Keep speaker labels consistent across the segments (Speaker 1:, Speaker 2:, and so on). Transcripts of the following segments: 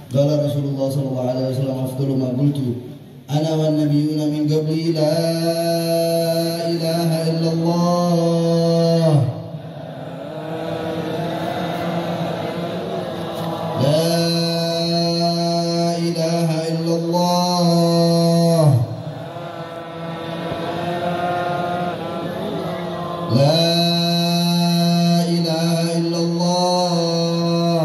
Speaker 1: Qala Rasulullah sallallahu alaihi wasallam afdalu ma qultu ana wan nabiyyuna min qabli la ilaha illallah la ilaha illallah la ilaha illallah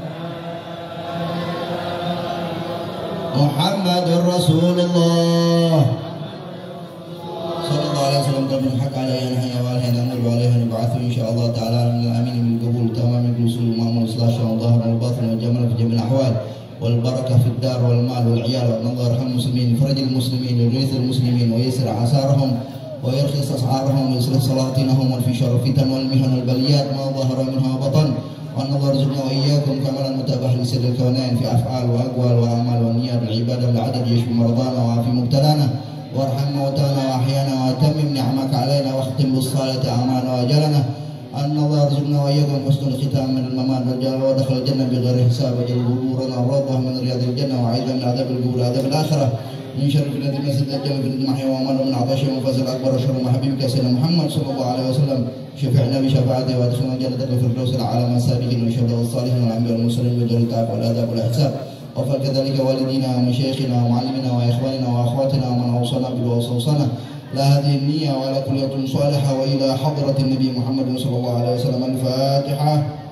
Speaker 1: Muhammadur Rasulullah sallallahu alaihi wasallam kami hak alaihi ya wa alaihi namur wa alaihi nab'athu insyaallah ta'ala min al-amin min qabul tamam min usul ma'mul sallallahu dhahar al-batin wa jamal fi jami' al-ahwal wal barakah fi ad-dar wal mal wal 'iyal wa Allah yarham muslimin farajil muslimin wa yughithil muslimin wa yassir asarahum wa yarkhis as'arahum wa yuslih salatinahum wa fi syarri fitan wal mihan wal baliyat ma dhahara minha wa batan وأن الله يرزقنا وإياكم كمالا متابعة لسر الكونين في أفعال وأقوال وأعمال والنيات والعبادة بالعدد يشفي مرضانا وعافي مبتلانا وارحم موتانا وأحيانا وأتمم نعمك علينا واختم بالصالة أعمالنا وأجلنا أن الله يرزقنا وإياكم حسن الختام من الممات والجلال ودخل الجنة بغير حساب وجل قبورنا وروضة من رياض الجنة وعيدا من عذاب القبور وعذاب الآخرة من شر فتنة المسيح الدجال في المحيا ومن من عطش وفزع الأكبر شر حبيبك سيدنا محمد صلى الله عليه وسلم شفعنا بشفاعته وادخلنا الجنة الفردوس الأعلى مع السابقين والشهداء والصالحين والأنبياء والمرسلين بدون التعب والآداب والإحسان وفعل كذلك والدينا ومشايخنا ومعلمنا وإخواننا وأخواتنا ومن أوصانا بالوصوصنا لا هذه النية ولا كلية صالحة وإلى حضرة النبي محمد صلى الله عليه وسلم الفاتحة.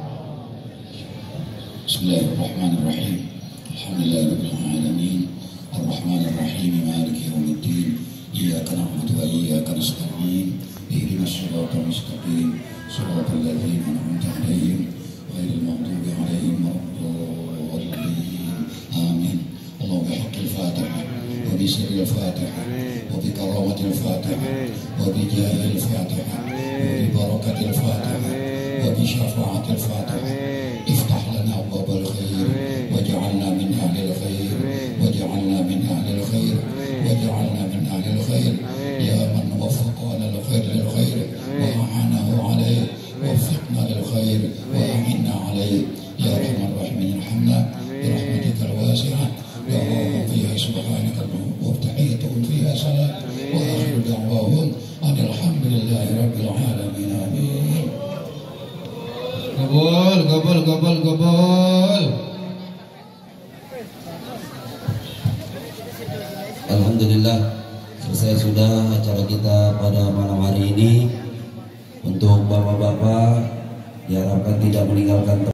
Speaker 2: بسم الله الرحمن الرحيم الحمد لله رب العالمين الرحمن الرحيم مالك يوم الدين إياك نعبد وإياك نستعين اهدنا الصراط المستقيم صراط الذين أنعمت عليهم غير المغضوب عليهم ولا الضالين آمين. اللهم بحق الفاتحة وبسر الفاتحة وبكرامة الفاتحة وبجاه الفاتحة وببركة الفاتحة وبشفاعة الفاتحة افتح لنا أبواب الخير واجعلنا من أهل الخير واجعلنا من أهل الخير واجعلنا من أهل الخير يا من وفق على الخير للخير وأعانه عليه وفقنا للخير وأعنا عليه يا أرحم الراحمين ارحمنا برحمتك الواسعة دعواهم فيها سبحانك وتحيتهم فيها سلام وآخر دعواهم أن الحمد لله رب العالمين آمين.
Speaker 1: Gobol.
Speaker 3: Alhamdulillah selesai sudah acara kita pada malam hari ini. Untuk bapak-bapak diharapkan tidak meninggalkan